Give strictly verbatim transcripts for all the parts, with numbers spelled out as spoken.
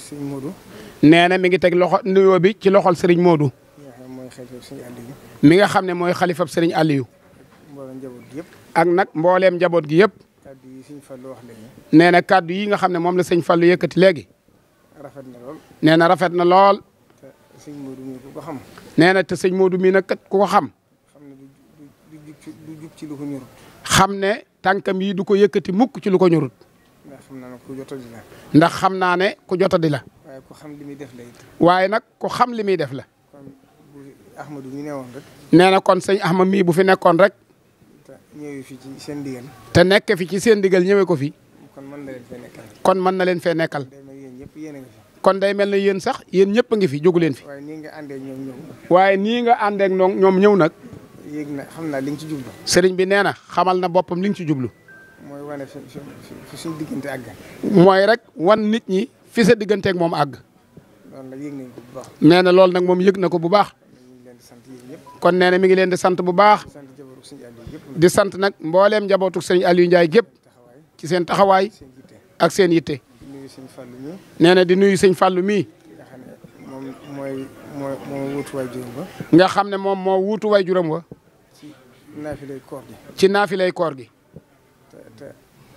sëñ Modou. nee na mi ngi teg loxo nuyoo bi ci loxol Serigne Modou. mi nga xam ne mooy xalifab Serigne Aliou. ak nag mbooleem njaboot gi yëpp. nee na kàddu yi nga xam ne moom la sëñ Fallou yëkkati léegi. rafet na lool. nee na rafet na lool. te sëñ Modou mii ku ko xam. nee na te sëñ Modou mii nag kat ku ko xam. xam ne du du du jug ci lu ko ñorut. xam ne tànkam yi du ko yëkkati mukk ci lu ko ñorut. ndax xam naa ne ku jotadi la. ndax xam naa ne ku jotadi la. waaye ku xam li muy def la it. waaye nag ku xam li muy def la. kon bu Ahmadou mi newoon rek. nee na kon sëñ Ahmad mii bu fi nekkoon rek. te ñëwee fi ci seen digal. te nekk fi ci seen digal ñëwee ko fi. kon mën na leen fee nekkal. kon mën na leen fee nekkal. day mel yéen ñëpp yéen a ngi fi. kon day mel ne yéen sax yéen ñëpp a ngi fi jógu leen fi. waaye nii nga àndee ñoom ñëw. waaye nii nga àndeek noom ñoom ñëw nag. yéeg na xam naa li nga ci jublu. sëriñ bi nee na xamal na boppam li nga ci jublu. mooy wane fi fi fi suñu diggante àgg. mooy rek wan nit ñi fi sa digganteeg moom àgg. loolu nag yëg nañ ko bu baax. nee na loolu nag moom yëg na ko bu baax. kon nee na mi ngi leen di sant bu baax. di sant nag mbooleem njabootu sëñ Aliou Ndiaye gépp ci seen taxawaay ak seen yitte. nee na di nuyu sëñ Fallou mii. moom mooy moo moo wuutu waay juróom ba. nga xam ne moom moo wuutu waay juróom wa. ci naafilay koor gi. ci naafilay koor gi. te te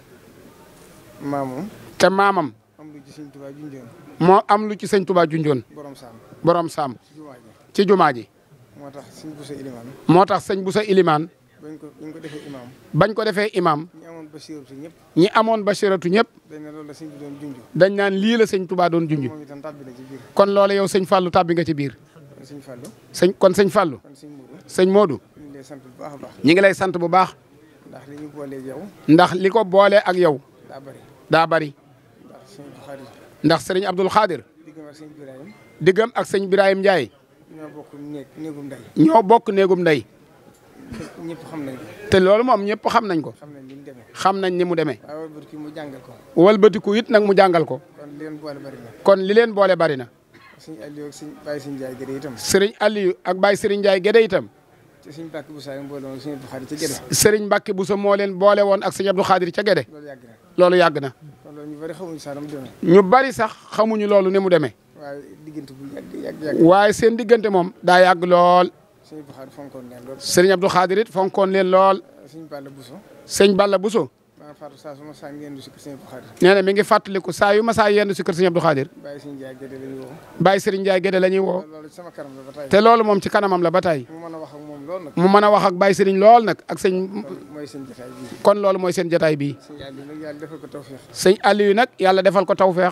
maamam. te maamam. am lu ci sëñ Touba junjoon. moo am lu ci sëñ Touba junjoon. borom saam. borom saam. ci jumaa ji. ci jumaa ji. moo tax sëñ Boussa Ilimaan. moo tax sëñ Boussa Ilimaan. bañ ko bañ ko defee imaam. bañ ko defee imaam. ñi amoon basiratu ñëpp. ñi amoon basiratu ñëpp. dañ ne loolu la sëñ bi doon junj. dañ naan lii la sëñ Touba doon junj. moom itam tàbbi na ci biir. kon loolu yow sëñ Fallou tàbbi nga ci biir. kon sëñ Fallou. sëñ kon sëñ Fallou. kon sëñ Modou. sëñ Modou. ñu ngi lay sant bu baax a baax. ñi ngi lay sant bu baax. ndax li ñu boolee yow. ndax li ko boole ak yow. daa bari. daa bari. ndax sëñ Bukhari. ndax sëriñ Abdoul Khadir. diggam ak sëñ Birahim. diggam ak sëñ Birahim Ndiaye. ñoo bokk néeg néegum ndey. ñoo bokk néegum ndey. ñëpp xam nañ ko. te loolu moom ñëpp xam nañ ko. xam nañ ni mu demee. xam nañ ni mu demee. waaye wëlbatiku mu jàngal ko. walbatiku it nag mu jàngal ko. kon li leen boole bari na. kon li leen boole bari na. sëñ Aliou ak sëñ Baye Sëñ Ndiaye Gédé itam. sëriñ Aliou ak Baye Sëriñ Ndiaye Gédé itam. te sëñ Mbacke Boussa yi boole woon sëñ Abdou Khadir ca Gédé. sëriñ Mbacke Boussa moo leen boole woon ak sëñ Abdou Khadir ca Gédé. loolu yàgg na. loolu yàgg na. kon loolu ñu bari xamuñu sax mu demee. ñu bari sax xamuñu loolu ni mu demee. waaye diggante bu yàgg yàgg yàgg. waaye seen diggante moom daa yàgg lool. sëñ Abdou Khadir fonkoon leen lool. sëriñ Abdou Khadir it fonkoon leen lool. sëñ Balla Bousso. sëñ Balla Bousso. maa fàttali saa su ma saa ngeen si kër sëñ Abdou Khadir. nee na mi ngi fàttaliku saa yu ma saa yendu si kër sëñ Abdou Khadir. Baye Sëñ Ndiaye Gédé la ñuy woo. Baye Sëriñ Ndiaye Gédé la ñuy woo. loolu sama kanam la ba tey. te loolu moom ci kanamam la ba tey. mu mën a wax ak moom lool nag. mu mën a wax ak Baye Sëriñ lool nag ak sëñ. mooy seen jotaay bii. kon loolu mooy seen jotaay bii. sëñ Aliou nag yàlla defal ko tawfeex. sëñ Aliou nag yàlla defal ko tawfeex.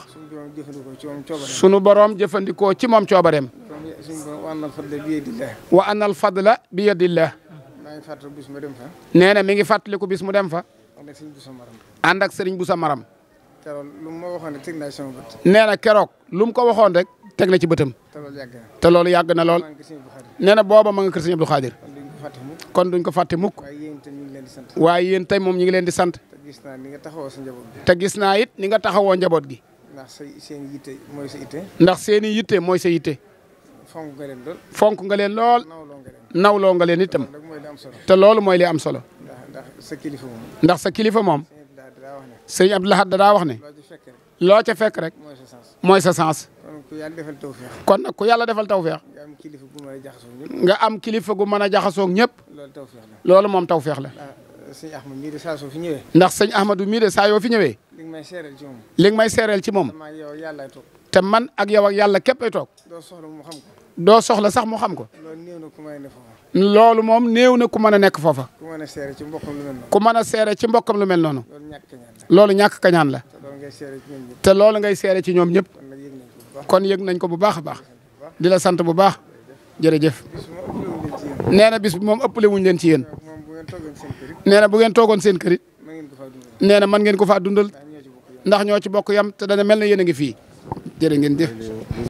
suñu borom jëfandikoo ci moom coobareem. sunu borom jëfandikoo ci moom coobareem. suñu borom wa annal fadla bi yadillah. wa annal fadla bi yadillah. maa ngi fàttali bis ma dem fa. nee na mi ngi fàttaliku bis mu dem fa. ànd ak sëñ Boussa Maram. ànd ak sëriñ Boussa Maram. keroog lu ma waxoon ne teg naa sama bët. nee na keroog lu mu ko waxoon rek teg na ci bëtam. te loolu yàgg na. te loolu yàgg na lool. maa ngi sëñ Abdou Khadir. nee na booba ma nga kër sëñ Abdou Khadir. kon duñ ko fàtte mukk. kon duñ ko fàtte mukk. waaye yéen itam ñu ngi leen di sant. waaye yéen tey moom ñu ngi leen di sant. te gis naa ni nga taxawoo sa njaboot gi. te gis naa it ni nga taxawoo njaboot gi. ndax say seen yitte mooy sa yitte. ndax seeni yitte mooy sa yitte. fonk nga leen lool. fonk nga leen lool. nawloo nga leen. nawloo nga leen itam. loolu mooy li am solo. te loolu mooy li am solo. ndax ndax sa kilifa moom. ndax sa kilifa moom. sëñ Abdou Lahad daa wax ne. loo ci fekk rek. loo ca fekk rek. mooy sa sens. mooy sa sens. kon ku yàlla defal tawfeex. kon nag ku yàlla defal tawfeex. nga am kilifa gu mën a jaxasoo ñëpp. nga am kilifa gu mën a jaxasoog ñëpp. loolu tawfeex la. loolu moom tawfeex la. ah sëñ Ahmad mii de saa soo fi ñëwee. ndax sëñ Ahmadou mii de saa yoo fi ñëwee. li nga may seereel ci moom. li nga may seereel ci moom. damaa yow yàllaay toog. te man ak yow ak yàlla képp ay toog. doo soxla mu xam ko. doo soxla sax mu xam ko. loolu néew na ku may ne foofa. loolu moom néew na ku mën a nekk foofa. ku mën a seere ci mbokkam lu mel noonu. ku mën a seere ci mbokkam lu mel noonu. loolu ñàkk kañaan la. loolu ñàkk kañaan la. te loolu ngay seere ci ñoom ñëpp. te loolu ngay seere ci ñoom ñëpp. kon nag yëg nañ ko bu baax. kon yëg nañ ko bu baax a baax. di la sant bu baax. jërëjëf. bis ma ëppale wuñ leen ci yéen. nee na bis bi moom ëppale wuñ leen ci yéen. moom bu ngeen toogoon seen kër it. nee na bu ngeen toogoon seen kër it. ma ngeen ko faa dundal. nee na mën ngeen ko faa dundal. ndax ñoo ci bokk yam. ndax ñoo ci bokk yam te dana mel na yéen a ngi fii. jërë ngeen jëf.